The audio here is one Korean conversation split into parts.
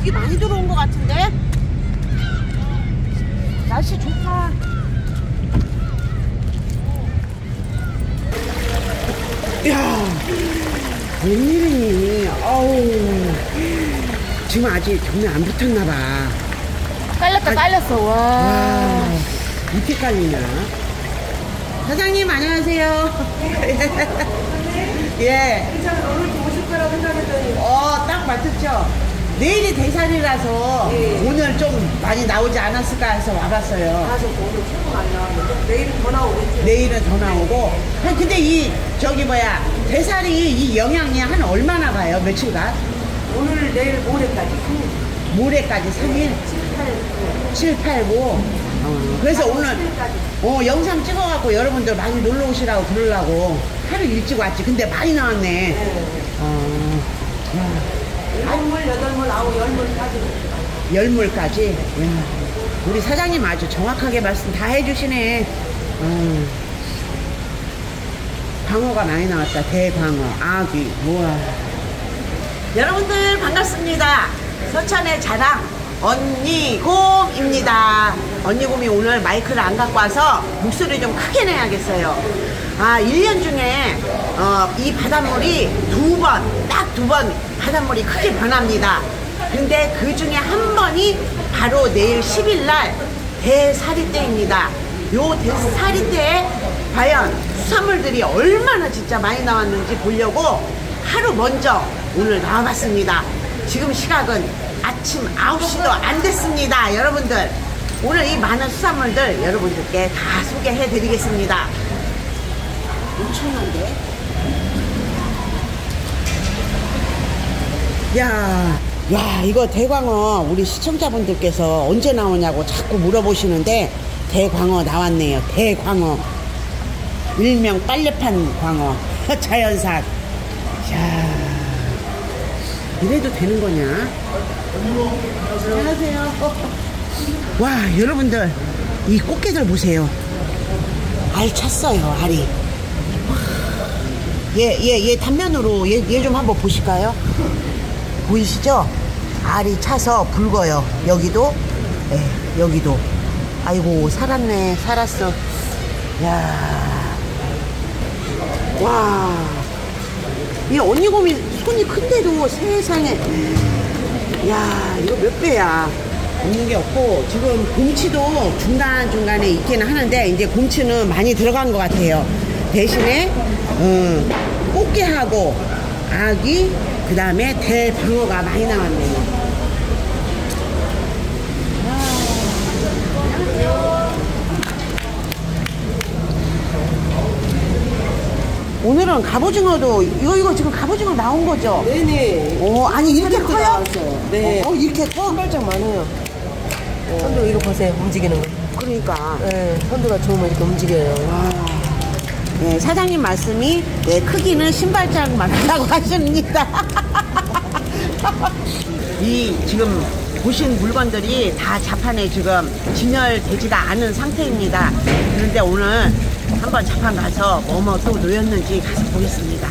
고기 많이 들어온 것 같은데? 날씨 좋다. 야, 웬일이니? 어우, 지금 아직 경매 안 붙었나봐. 깔렸다, 깔렸어. 와. 이렇게 깔리냐? 사장님, 안녕하세요. 예. 오늘 오실 거라고 생각했더니. 딱 맞췄죠? 내일이 대살이라서 오늘 좀 많이 나오지 않았을까 해서 와봤어요. 가서 오늘 조금 안 나왔는데 내일은 더 나오겠지. 내일은 더 나오고. 근데 대살이 이 영향이 한 얼마나 가요? 며칠간? 오늘 내일 모레까지. 모레까지 3일? 7, 8, 9. 그래서 오늘 영상 찍어갖고 여러분들 많이 놀러 오시라고 그러려고 하루 일찍 왔지. 근데 많이 나왔네. 일곱 8물, 10물, 10물까지. 우리 사장님 아주 정확하게 말씀 다 해주시네. 광어가 많이 나왔다. 대광어, 아귀. 우와. 여러분들 반갑습니다. 서천의 자랑 언니곰입니다. 언니곰이 오늘 마이크를 안 갖고 와서 목소리 좀 크게 내야겠어요. 1년 중에 이 바닷물이 딱 두 번 바닷물이 크게 변합니다. 근데 그 중에 한 번이 바로 내일 10일날 대사리 때입니다. 요 대사리 때에 과연 수산물들이 얼마나 진짜 많이 나왔는지 보려고 하루 먼저 오늘 나와봤습니다. 지금 시각은 아침 9시도 안 됐습니다. 여러분들, 오늘 이 많은 수산물들 여러분들께 다 소개해 드리겠습니다. 엄청난데? 야, 이거 대광어 우리 시청자분들께서 언제 나오냐고 자꾸 물어보시는데 대광어 나왔네요. 대광어, 일명 빨래판 광어. 자연산. 자, 이래도 되는 거냐? 안녕하세요. 와, 여러분들 이 꽃게들 보세요. 알 찼어요. 알이. 얘 단면으로 얘 좀 한번 보실까요? 보이시죠? 알이 차서 붉어요. 여기도, 여기도. 아이고, 살았네. 살았어. 야, 와, 이 언니곰이 손이 큰데도 세상에. 야, 이거 몇 배야. 없는 게 없고, 지금 곰치도 중간중간에 있기는 하는데 이제 곰치는 많이 들어간 것 같아요. 대신에 꽃게하고 아귀, 그 다음에 대방어가 많이 나왔네요. 오늘은 갑오징어도 이거 지금 갑오징어 나온 거죠? 네네. 아니 이렇게 커요? 나왔어요. 네. 이렇게 커? 손발짝 많아요. 선도 이거 보세요. 움직이는 거. 그러니까. 네, 선도가 좋으면 이렇게 움직여요. 네, 사장님 말씀이 크기는 신발장만 한다고 하십니다. 이 지금 보신 물건들이 다 자판에 지금 진열되지가 않은 상태입니다. 그런데 오늘 한번 자판 가서 뭐뭐 또 놓였는지 가서 보겠습니다.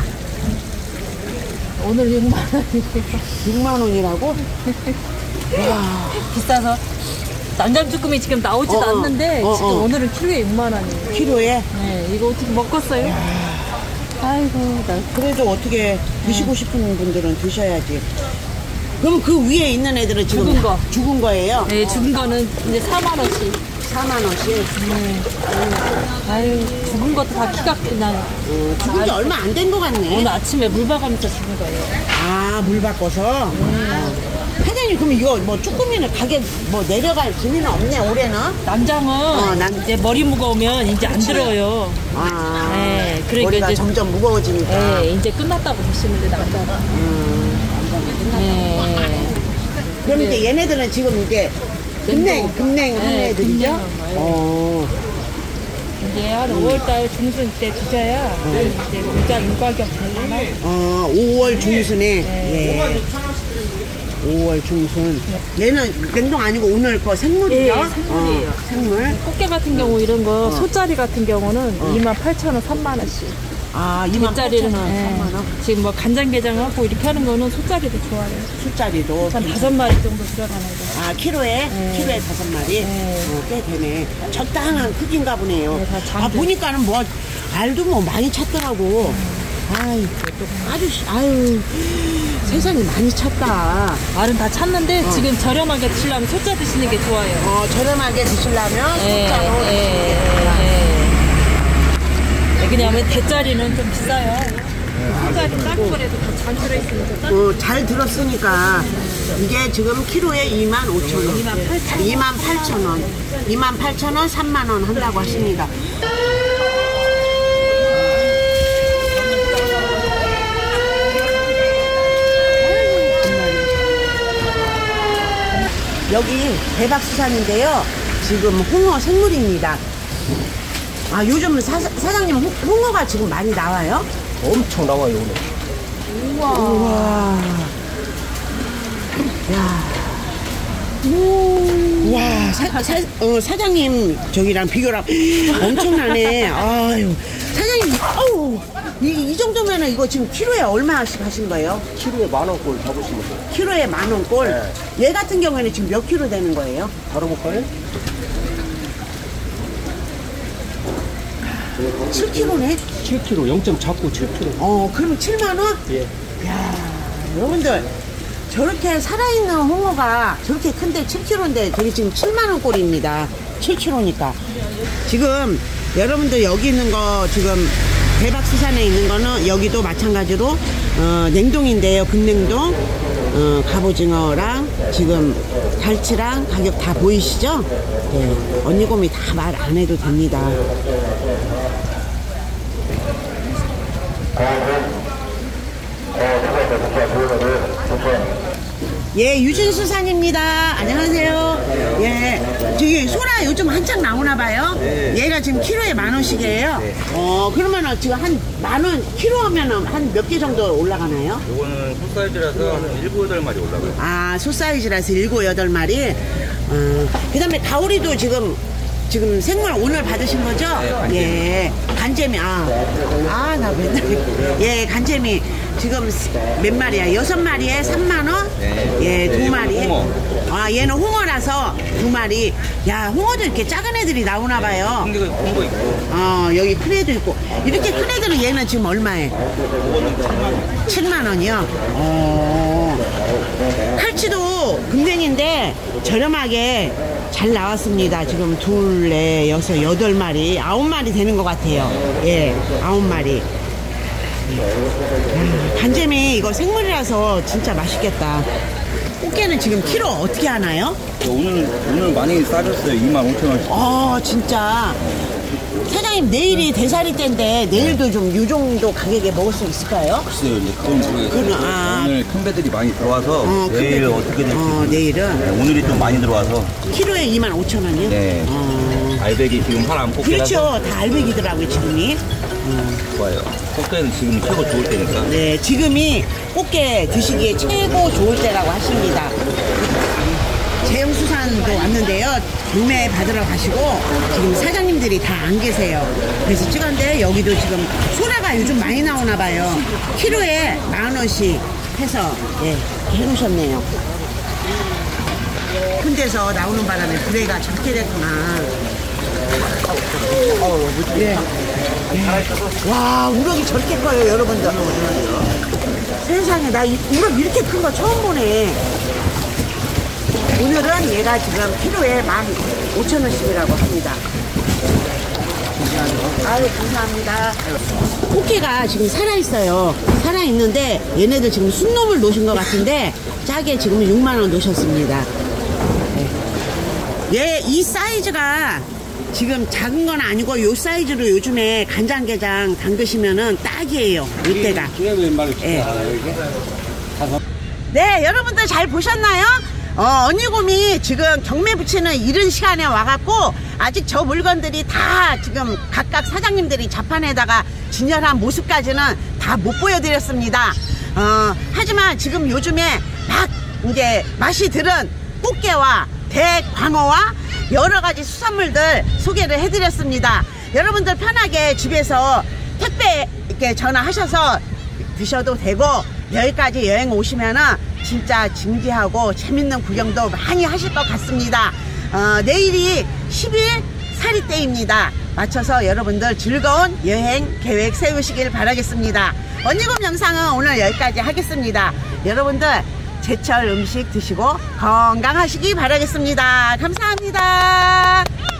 오늘 6만원. 6만원이라고? 와, 비싸서. 난장쭈꾸미 지금 나오지도 않는데 지금 오늘은 키로에 6만원이에요. 키로에? 네, 이거 어떻게 먹겠어요? 아이고, 나. 그래도 어떻게 드시고 싶은 분들은 드셔야지. 그럼 그 위에 있는 애들은 지금 죽은 거. 죽은 거예요? 네, 죽은 거는 이제 4만원씩. 4만원씩? 아유, 죽은 것도 다 키가 그냥. 죽은 지 얼마 안 된 것 같네. 오늘 아침에 물 봐가면서 죽은 거예요. 물 바꿔서? 사장님, 그럼 이거 뭐 쭈꾸미는 가게 뭐 내려갈 재미는 없네, 올해는? 난장은 이제 머리 무거우면 이제 안 들어요. 네, 그러니까 머리가 이제 점점 무거워지니까. 네, 이제 끝났다고 보시면 돼, 난장은. 네. 그럼 이제 얘네들은 지금 이제 금냉 한 애들이죠? 이제 한 5월달 중순 때 주자야 이제 물가격 되려나? 5월 중순에. 예. 5월 중순. 얘는 냉동 아니고 오늘 거 생물이죠? 예, 생물이에요. 생물. 꽃게 같은 경우 이런 거 소짜리 같은 경우는 28,000원, 3만원씩. 아, 28,000원, 네. 3만원. 지금 뭐 간장게장하고 이렇게 하는 거는 소짜리도 좋아요. 술자리도. 한 5마리 정도 들어가는 거. 아, 키로에? 키로에 5마리? 네. 꽤 되네. 적당한 크기인가 보네요. 네, 다 아, 보니까는 뭐, 알도 뭐 많이 찼더라고. 아유, 아유, 세상에 많이 찼다. 알은 다 찼는데 지금 저렴하게 드시려면 소짜 드시는 게 좋아요. 저렴하게 드시려면 예, 소짜로 예, 예. 왜냐하면 대짜리는 좀 비싸요. 소짜리 작은 거라도 더 잘 들어있으니까. 잘 들었으니까 이게 지금 키로에 25,000원, 28,000원, 28,000원, 3만원 한다고 하십니다. 여기 대박수산인데요. 지금 홍어 생물입니다. 아, 요즘 사장님 홍어가 지금 많이 나와요? 엄청 나와요 오늘. 우와. 야. 와, 사장님 저기랑 비교랑 엄청나네. 아유, 사장님, 아우, 이 정도면은 이거 지금 키로에 얼마씩 하신 거예요? 키로에 10,000꼴 잡으시면 돼요. 키로에 10,000꼴? 네. 얘 같은 경우에는 지금 몇 키로 되는 거예요? 다뤄볼까요? 7kg네? 7kg, 0.49 7kg. 그럼 7만원? 예. 야, 여러분들, 저렇게 살아있는 홍어가 저렇게 큰데 7kg인데 저게 지금 7만원 꼴입니다. 7kg니까. 지금 여러분들 여기 있는 거 지금 대박수산에 있는 거는 여기도 마찬가지로 냉동인데요. 금냉동. 갑오징어랑 지금 갈치랑 가격 다 보이시죠? 네. 언니곰이 다 말 안 해도 됩니다. 예, 유진수산입니다. 안녕하세요. 예, 저기 소라 요즘 한창 나오나 봐요. 네. 얘가 지금 키로에 10,000원씩이에요. 네. 그러면은 지금 한 10,000원 키로 하면은 한 몇 개 정도 올라가나요? 요거는 소 사이즈라서 한 7, 8마리 올라가요. 아, 소 사이즈라서 7, 8마리. 그 다음에 가오리도 지금 생물 오늘 받으신 거죠? 네, 간재미. 예, 간재미. 나 맨날. 예, 간재미. 지금 몇 마리야? 6마리에 3만원? 네. 예, 네, 2마리. 홍어. 얘는 홍어라서 2마리. 야, 홍어도 이렇게 작은 애들이 나오나 봐요. 큰 거 있고. 여기 큰 애도 있고. 이렇게 큰 애들은 얘는 지금 얼마에? 요거는 7만 7만원이요? 칼치도 금냉인데 저렴하게 잘 나왔습니다. 지금 2, 4, 6, 8마리, 9마리 되는 것 같아요. 예, 9마리. 간재미 이거 생물이라서 진짜 맛있겠다. 꽃게는 지금 키로 어떻게 하나요? 오늘 많이 싸졌어요. 25,000원씩. 진짜. 사장님 내일이 대사리 때인데 내일도 좀 이 정도 가격에 먹을 수 있을까요? 글쎄요, 이제 그건 모르겠어요. 오늘 큰 배들이 많이 들어와서 내일 어떻게 될지. 내일은 네, 오늘이 좀 많이 들어와서. 키로에 25,000원이요? 네. 알배기 지금 파란 꽃게라서. 그렇죠. 다 알배기더라고요, 지금이. 좋아요. 꽃게는 지금 최고 좋을 때니까. 네, 지금이 꽃게 드시기에 최고 좋을 때라고 하십니다. 제영수산도 왔는데요. 경매 받으러 가시고 지금 사장님들이 다 안 계세요. 그래서 찍었는데 여기도 지금 소라가 요즘 많이 나오나 봐요. 키로에 10,000원씩 해서 해놓으셨네요. 큰 데서 나오는 바람에 불에가 적게 됐구나. 예. 와, 우럭이 저렇게 커요, 여러분들. 세상에, 나 우럭 이렇게 큰 거 처음 보네. 오늘은 얘가 지금 키로에 15,000원씩이라고 합니다. 아유, 감사합니다. 꽃게가 지금 살아있어요. 살아있는데 얘네들 지금 순놈을 놓으신 것 같은데 짜게 지금 6만원 놓으셨습니다. 예, 이 사이즈가 지금 작은 건 아니고 요 사이즈로 요즘에 간장게장 담그시면은 딱이에요. 이때가. 네, 여러분들 잘 보셨나요? 언니곰이 지금 경매 붙이는 이른 시간에 와갖고 아직 저 물건들이 다 지금 각각 사장님들이 자판에다가 진열한 모습까지는 다 못 보여드렸습니다. 하지만 지금 요즘에 막 이제 맛이 들은 꽃게와 대광어와 여러가지 수산물들 소개를 해드렸습니다. 여러분들 편하게 집에서 택배 이렇게 전화하셔서 드셔도 되고, 여기까지 여행 오시면은 진짜 진기하고 재밌는 구경도 많이 하실 것 같습니다. 내일이 10일 사리떼입니다. 맞춰서 여러분들 즐거운 여행 계획 세우시길 바라겠습니다. 언니곰 영상은 오늘 여기까지 하겠습니다. 여러분들 제철 음식 드시고 건강하시기 바라겠습니다. 감사합니다.